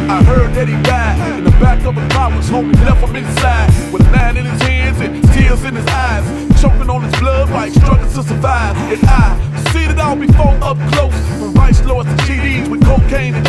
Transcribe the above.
I heard that he died in the back of a car, was homie left him inside with a 9 in his hands and tears in his eyes, choking on his blood while he struggling to survive. And I seen it all before up close, from rice lords to GDs with cocaine and